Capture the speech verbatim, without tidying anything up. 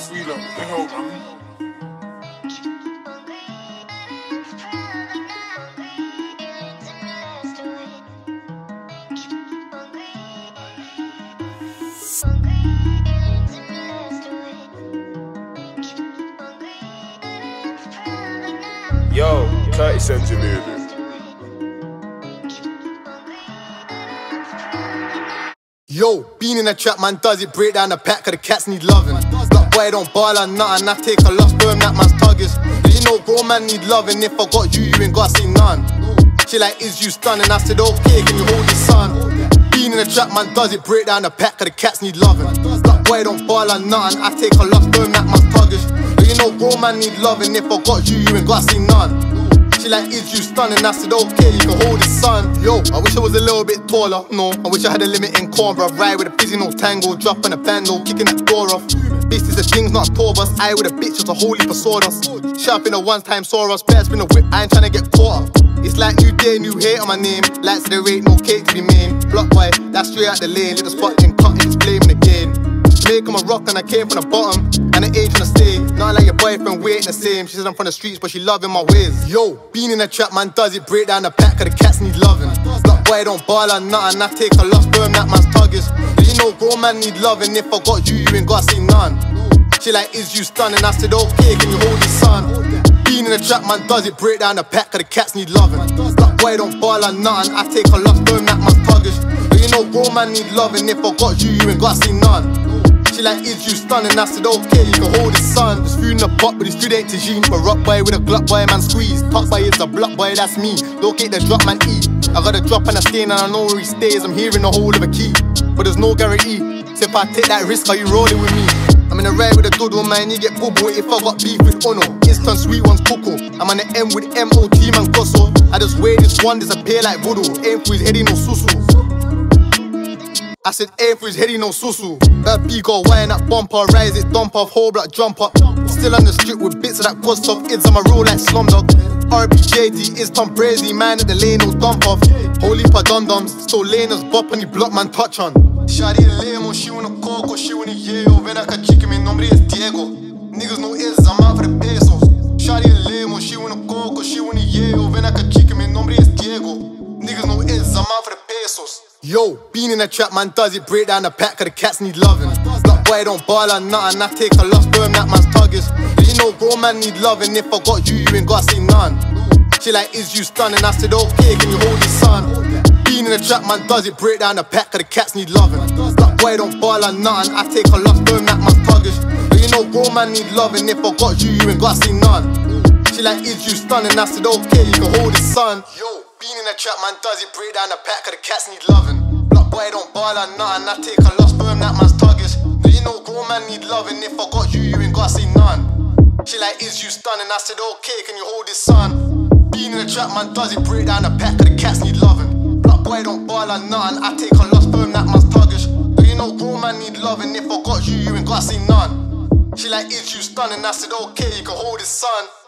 free love, bring home, man. Yo, Curtis engineered it. Yo, being in a trap, man, does it break down the pack, cause the cats need loving. That boy don't ball or nothing, I take a loss, burn that man's tuggers. You know, grown man need loving, if I got you, you ain't gotta say none. She like, is you stunning? I said, okay, can you hold your son? Being in a trap, man, does it break down the pack, cause the cats need loving. That boy don't ball or nothing, I take a loss, burn that man's tuggers. But you know, grown man need loving, if I got you, you ain't gotta say none. She like, is you stunning? I said, okay, you can hold his son. Yo, I wish I was a little bit taller. No, I wish I had a limit in corn, bruv. Ride with a busy, no tango, dropping a bando, kicking that door off. Beast is a thing's not a tour bus. I with a bitch with a whole heap of sawdust. Sharp in a one-time Soros, bears been a whip, I ain't tryna get caught up. It's like new day, new hate on my name. Lights to the rate, no cake to be made. Block boy, that's straight out the lane. Little spot then cut, it's blaming again. Make him a rock and I came from the bottom, and I ain't tryna stay. Not like your boyfriend waiting the same. She said I'm from the streets, but she loving my ways. Yo, being in a trap, man, does it break down the pack, cause the cats need loving. That boy don't ball or nothing, I take a loss, burn that man's tuggers. But you know, grown man need loving, if I got you, you ain't gotta say none. She like, is you stunning? I said, okay, can you hold your son? Being in a trap, man, does it break down the pack, cause the cats need loving. That boy don't ball or nothing, I take a loss, burn that man's tuggers. But you know, grown man need loving, if I got you, you ain't gotta say none. She like, is you stunning? I said, okay, you can hold his son. Just food in the pot, but his food ain't tagine. But rock boy with a Glock boy, man squeeze. Top boy is a block boy, that's me. Locate the drop, man eat. I got a drop and a stain and I know where he stays. I'm hearing the whole of a key, but there's no guarantee. So if I take that risk, are you rolling with me? I'm in a ride with a good one, man, you get boo-boo if I got beef with Ono. Instant sweet ones cocoa. I'm on the M with M O T, man, Gosso. I just weigh this one disappear like voodoo. Aim for his head, he no susu. I said aim for his head, he no susu. That B got wire in that bumper, rise it, dump off, whole block, jump up. Still on the street with bits of that good stuff, ids on my roll like Slumdog. R B J T is Tom Brady, man at the lane, no dump off. Holy pa dum-dums, so laners bop on the block, man touch on. Shadi lemo, she wanna coco, she wanna yeo. Ven acá chica, mi nombre es Diego. Niggas know is, I'm out for the pesos. Shadi lemo, she wanna coco, she wanna yeo. Ven acá chica, mi nombre es Diego. Niggas know is, I'm out for the pesos. Yo, being in a trap, man, does it break down the pack, cause the cats need loving. That boy don't ball or nothing, I take a loss, burn that man's tuggers. But you know, grown man need loving, if I got you, you ain't gotta say none. She like, is you stunning? I said, okay, can you hold your son? Being in a trap, man, does it break down the pack, cause the cats need loving. That boy don't ball or nothing, I take a loss, burn that man's tuggers. But you know, grown man need loving, if I got you, you ain't gotta say none. She like, is you stunning? I said, okay, you can hold your son. Yo, being in a trap, man, does it break down the pack, cause the cats need loving. Block boy don't ball or nothing, I take a loss, burn that man's tuggers. But you know, grown man need loving, if I got you, you ain't gotta say none. She like, is you stunning? I said, okay, can you hold his son? Being in a trap, man, does it break down the pack, cause the cats need loving. Block boy don't ball or nothing, I take a loss, burn that man's tuggers. But you know, grown man need loving, if I got you, you ain't gotta say none. She like, is you stunning? I said, okay, you can hold his son.